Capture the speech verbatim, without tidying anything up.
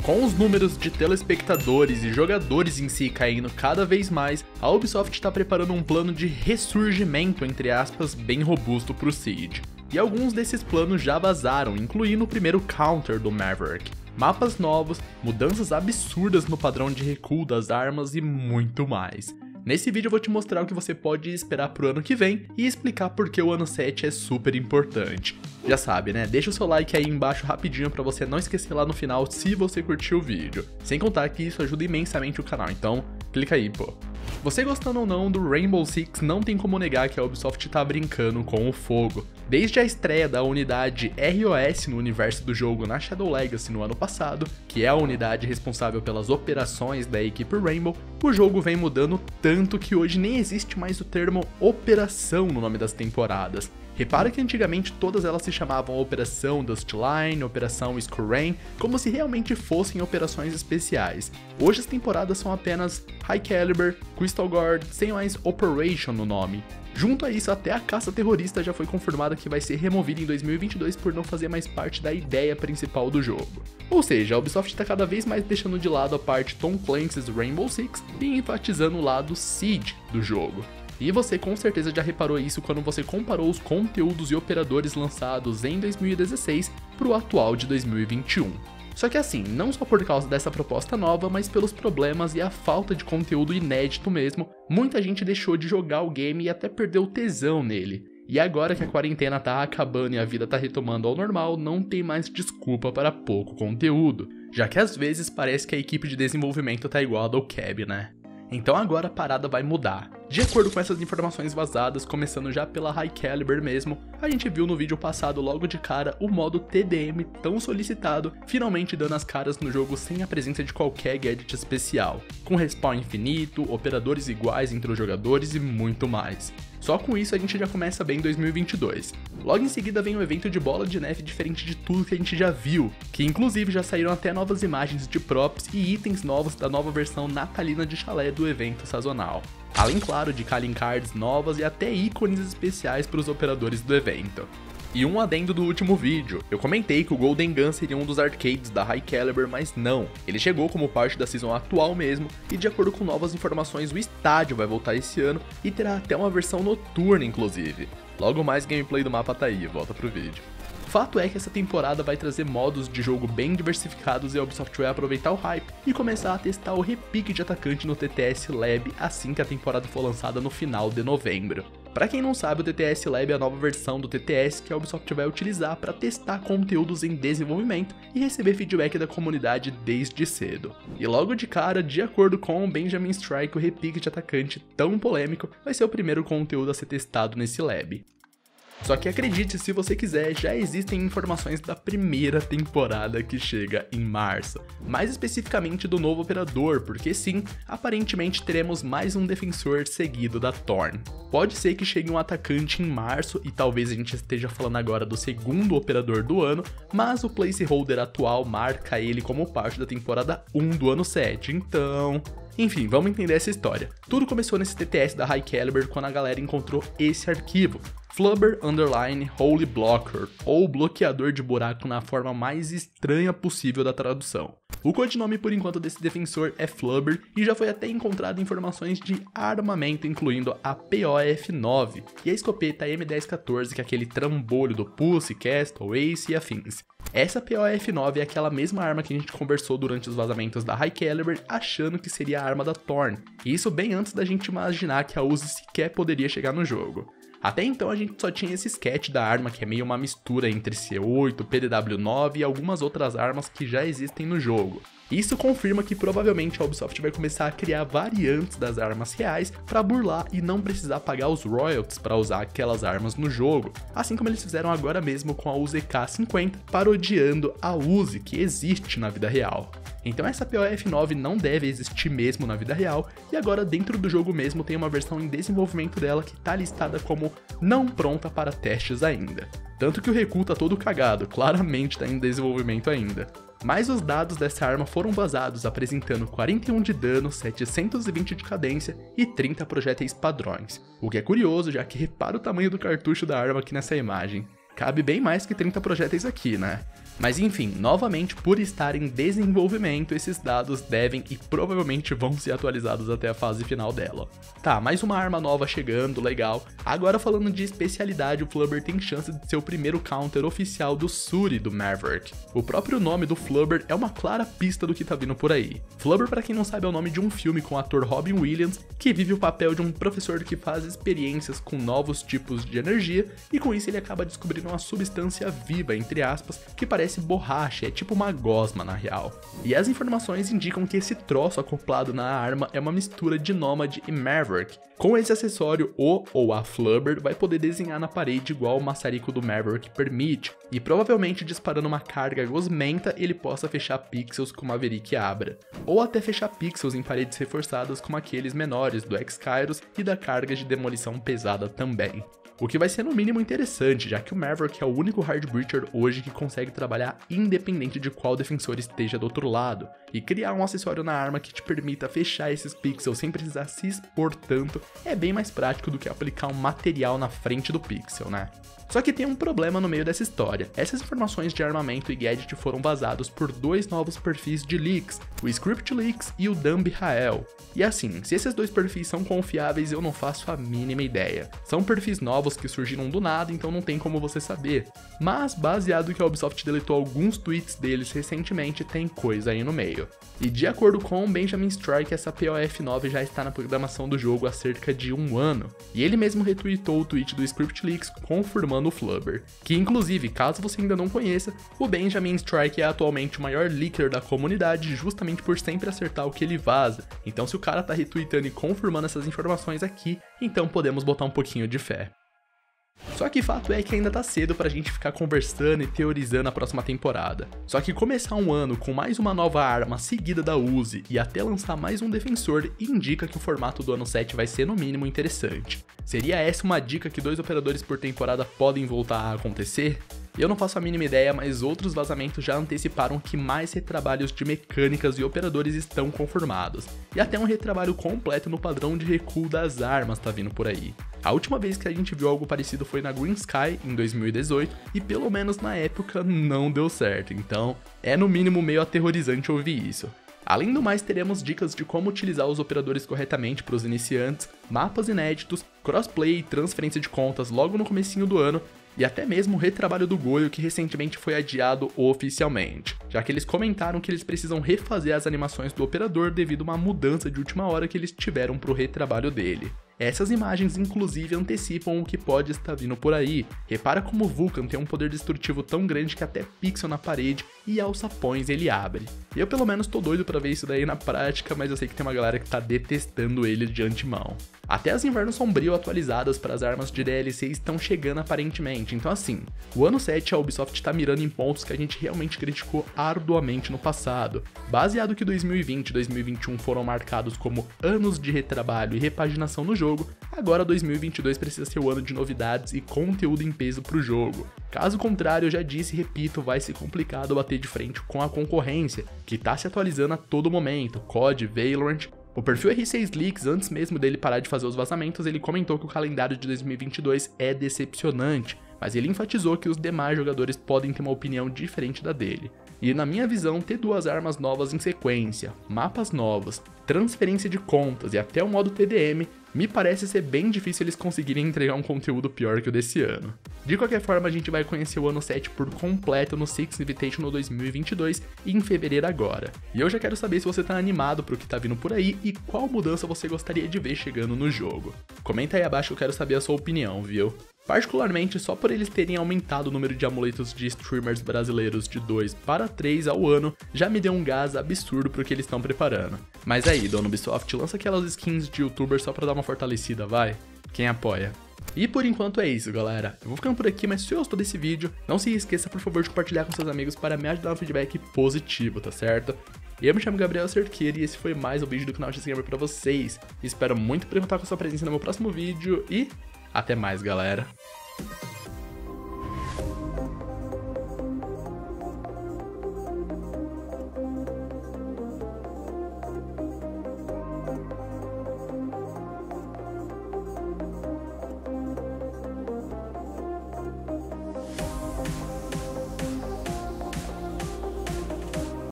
Com os números de telespectadores e jogadores em si caindo cada vez mais, a Ubisoft está preparando um plano de ressurgimento, entre aspas, bem robusto para o Siege. E alguns desses planos já vazaram, incluindo o primeiro counter do Maverick. Mapas novos, mudanças absurdas no padrão de recuo das armas e muito mais. Nesse vídeo eu vou te mostrar o que você pode esperar pro ano que vem e explicar por que o ano sete é super importante. Já sabe, né? Deixa o seu like aí embaixo rapidinho pra você não esquecer lá no final se você curtiu o vídeo. Sem contar que isso ajuda imensamente o canal, então clica aí, pô. Você gostando ou não do Rainbow Six, não tem como negar que a Ubisoft tá brincando com o fogo. Desde a estreia da unidade R O S no universo do jogo na Shadow Legacy no ano passado, que é a unidade responsável pelas operações da equipe Rainbow, o jogo vem mudando tanto que hoje nem existe mais o termo operação no nome das temporadas. Repara que antigamente todas elas se chamavam Operação Dustline, Operação Skull Rain, como se realmente fossem operações especiais. Hoje as temporadas são apenas High Caliber, Crystal Guard, sem mais Operation no nome. Junto a isso, até a caça terrorista já foi confirmada que vai ser removida em dois mil e vinte e dois por não fazer mais parte da ideia principal do jogo. Ou seja, a Ubisoft está cada vez mais deixando de lado a parte Tom Clancy's Rainbow Six e enfatizando o lado Siege do jogo. E você com certeza já reparou isso quando você comparou os conteúdos e operadores lançados em dois mil e dezesseis para o atual de dois mil e vinte e um. Só que assim, não só por causa dessa proposta nova, mas pelos problemas e a falta de conteúdo inédito mesmo, muita gente deixou de jogar o game e até perdeu o tesão nele. E agora que a quarentena tá acabando e a vida tá retomando ao normal, não tem mais desculpa para pouco conteúdo, já que às vezes parece que a equipe de desenvolvimento tá igual a do C A B, né? Então agora a parada vai mudar. De acordo com essas informações vazadas, começando já pela High Caliber mesmo, a gente viu no vídeo passado logo de cara o modo T D M tão solicitado, finalmente dando as caras no jogo sem a presença de qualquer gadget especial, com respawn infinito, operadores iguais entre os jogadores e muito mais. Só com isso a gente já começa bem em dois mil e vinte e dois. Logo em seguida vem um evento de bola de neve diferente de tudo que a gente já viu, que inclusive já saíram até novas imagens de props e itens novos da nova versão natalina de chalé do evento sazonal. Além, claro, de calling cards novas e até ícones especiais para os operadores do evento. E um adendo do último vídeo, eu comentei que o Golden Gun seria um dos arcades da High Caliber, mas não, ele chegou como parte da season atual mesmo, e de acordo com novas informações o estádio vai voltar esse ano e terá até uma versão noturna inclusive. Logo mais gameplay do mapa tá aí, volta pro vídeo. Fato é que essa temporada vai trazer modos de jogo bem diversificados e a Ubisoft vai aproveitar o hype e começar a testar o repique de atacante no T T S Lab assim que a temporada for lançada no final de novembro. Pra quem não sabe, o T T S Lab é a nova versão do T T S que a Ubisoft vai utilizar para testar conteúdos em desenvolvimento e receber feedback da comunidade desde cedo. E logo de cara, de acordo com o Benjamin Strike, o repique de atacante tão polêmico vai ser o primeiro conteúdo a ser testado nesse lab. Só que acredite se você quiser, já existem informações da primeira temporada que chega em março. Mais especificamente do novo operador, porque sim, aparentemente teremos mais um defensor seguido da Thorn. Pode ser que chegue um atacante em março e talvez a gente esteja falando agora do segundo operador do ano, mas o placeholder atual marca ele como parte da temporada um do ano sete, então... Enfim, vamos entender essa história. Tudo começou nesse T T S da High Caliber quando a galera encontrou esse arquivo, Flubber Underline Holy Blocker, ou bloqueador de buraco na forma mais estranha possível da tradução. O codinome por enquanto desse defensor é Flubber e já foi até encontrado informações de armamento incluindo a P O F nove e a escopeta M dez quatorze, que é aquele trambolho do Pussy, Castle, Ace e afins. Essa P O F nove é aquela mesma arma que a gente conversou durante os vazamentos da High Caliber achando que seria a arma da Thorn, e isso bem antes da gente imaginar que a Uzi sequer poderia chegar no jogo. Até então a gente só tinha esse sketch da arma que é meio uma mistura entre C oito, P D W nove e algumas outras armas que já existem no jogo. Isso confirma que provavelmente a Ubisoft vai começar a criar variantes das armas reais para burlar e não precisar pagar os royalties para usar aquelas armas no jogo, assim como eles fizeram agora mesmo com a U Z K cinquenta, parodiando a Uzi que existe na vida real. Então essa P O F nove não deve existir mesmo na vida real, e agora dentro do jogo mesmo tem uma versão em desenvolvimento dela que tá listada como não pronta para testes ainda. Tanto que o recuo tá todo cagado, claramente tá em desenvolvimento ainda. Mas os dados dessa arma foram vazados apresentando quarenta e um de dano, setecentos e vinte de cadência e trinta projéteis padrões. O que é curioso, já que repara o tamanho do cartucho da arma aqui nessa imagem. Cabe bem mais que trinta projéteis aqui, né? Mas enfim, novamente, por estar em desenvolvimento, esses dados devem e provavelmente vão ser atualizados até a fase final dela. Tá, mais uma arma nova chegando, legal. Agora falando de especialidade, o Flubber tem chance de ser o primeiro counter oficial do Suri do Maverick. O próprio nome do Flubber é uma clara pista do que tá vindo por aí. Flubber, pra quem não sabe, é o nome de um filme com o ator Robin Williams, que vive o papel de um professor que faz experiências com novos tipos de energia, e com isso ele acaba descobrindo uma substância viva, entre aspas, que parece borracha, é tipo uma gosma na real. E as informações indicam que esse troço acoplado na arma é uma mistura de Nomad e Maverick. Com esse acessório, o ou a Flubber vai poder desenhar na parede igual o maçarico do Maverick permite, e provavelmente disparando uma carga gosmenta ele possa fechar pixels como o Maverick abra, ou até fechar pixels em paredes reforçadas como aqueles menores do X-Kairos e da carga de demolição pesada também. O que vai ser no mínimo interessante, já que o Maverick é o único hard breacher hoje que consegue trabalhar independente de qual defensor esteja do outro lado, e criar um acessório na arma que te permita fechar esses pixels sem precisar se expor tanto é bem mais prático do que aplicar um material na frente do pixel, né? Só que tem um problema no meio dessa história. Essas informações de armamento e gadget foram vazados por dois novos perfis de leaks, o Script Leaks e o Dumb Rael. E assim, se esses dois perfis são confiáveis, eu não faço a mínima ideia. São perfis novos que surgiram do nada, então não tem como você saber. Mas, baseado que a Ubisoft deletou alguns tweets deles recentemente, tem coisa aí no meio. E de acordo com Benjamin Strike, essa P O F nove já está na programação do jogo há cerca de um ano. E ele mesmo retweetou o tweet do Script Leaks confirmando o Flubber, que inclusive, caso você ainda não conheça, o Benjamin Strike é atualmente o maior leaker da comunidade justamente por sempre acertar o que ele vaza, então se o cara tá retweetando e confirmando essas informações aqui, então podemos botar um pouquinho de fé. Só que fato é que ainda tá cedo pra gente ficar conversando e teorizando a próxima temporada. Só que começar um ano com mais uma nova arma seguida da Uzi e até lançar mais um defensor indica que o formato do ano sete vai ser no mínimo interessante. Seria essa uma dica que dois operadores por temporada podem voltar a acontecer? Eu não faço a mínima ideia, mas outros vazamentos já anteciparam que mais retrabalhos de mecânicas e operadores estão confirmados, e até um retrabalho completo no padrão de recuo das armas tá vindo por aí. A última vez que a gente viu algo parecido foi na Green Sky, em dois mil e dezoito, e pelo menos na época não deu certo, então é no mínimo meio aterrorizante ouvir isso. Além do mais, teremos dicas de como utilizar os operadores corretamente para os iniciantes, mapas inéditos, crossplay e transferência de contas logo no comecinho do ano, e até mesmo o retrabalho do Goyo, que recentemente foi adiado oficialmente, já que eles comentaram que eles precisam refazer as animações do operador devido a uma mudança de última hora que eles tiveram pro retrabalho dele. Essas imagens inclusive antecipam o que pode estar vindo por aí. Repara como o Vulcan tem um poder destrutivo tão grande que até pixel na parede e alçapões ele abre. Eu pelo menos tô doido pra ver isso daí na prática, mas eu sei que tem uma galera que tá detestando ele de antemão. Até as Inverno Sombrio atualizadas para as armas de D L C estão chegando aparentemente, então assim, o ano sete a Ubisoft tá mirando em pontos que a gente realmente criticou arduamente no passado. Baseado que dois mil e vinte e dois mil e vinte e um foram marcados como anos de retrabalho e repaginação no jogo, agora dois mil e vinte e dois precisa ser o ano de novidades e conteúdo em peso pro jogo. Caso contrário, eu já disse e repito, vai ser complicado bater de frente com a concorrência, que tá se atualizando a todo momento, C O D, Valorant. O perfil R seis Leaks, antes mesmo dele parar de fazer os vazamentos, ele comentou que o calendário de dois mil e vinte e dois é decepcionante, mas ele enfatizou que os demais jogadores podem ter uma opinião diferente da dele. E na minha visão, ter duas armas novas em sequência, mapas novos, transferência de contas e até o modo T D M, me parece ser bem difícil eles conseguirem entregar um conteúdo pior que o desse ano. De qualquer forma, a gente vai conhecer o ano sete por completo no Six Invitational dois mil e vinte e dois em fevereiro agora. E eu já quero saber se você tá animado pro que tá vindo por aí e qual mudança você gostaria de ver chegando no jogo. Comenta aí abaixo que eu quero saber a sua opinião, viu? Particularmente, só por eles terem aumentado o número de amuletos de streamers brasileiros de dois para três ao ano, já me deu um gás absurdo pro que eles estão preparando. Mas aí, dona Ubisoft, lança aquelas skins de youtuber só pra dar uma fortalecida, vai? Quem apoia? E por enquanto é isso, galera. Eu vou ficando por aqui, mas se você gostou desse vídeo, não se esqueça, por favor, de compartilhar com seus amigos para me ajudar no feedback positivo, tá certo? Eu me chamo Gabriel Cerqueira e esse foi mais um vídeo do canal X Gamer pra vocês. Espero muito poder contar com a sua presença no meu próximo vídeo e até mais, galera.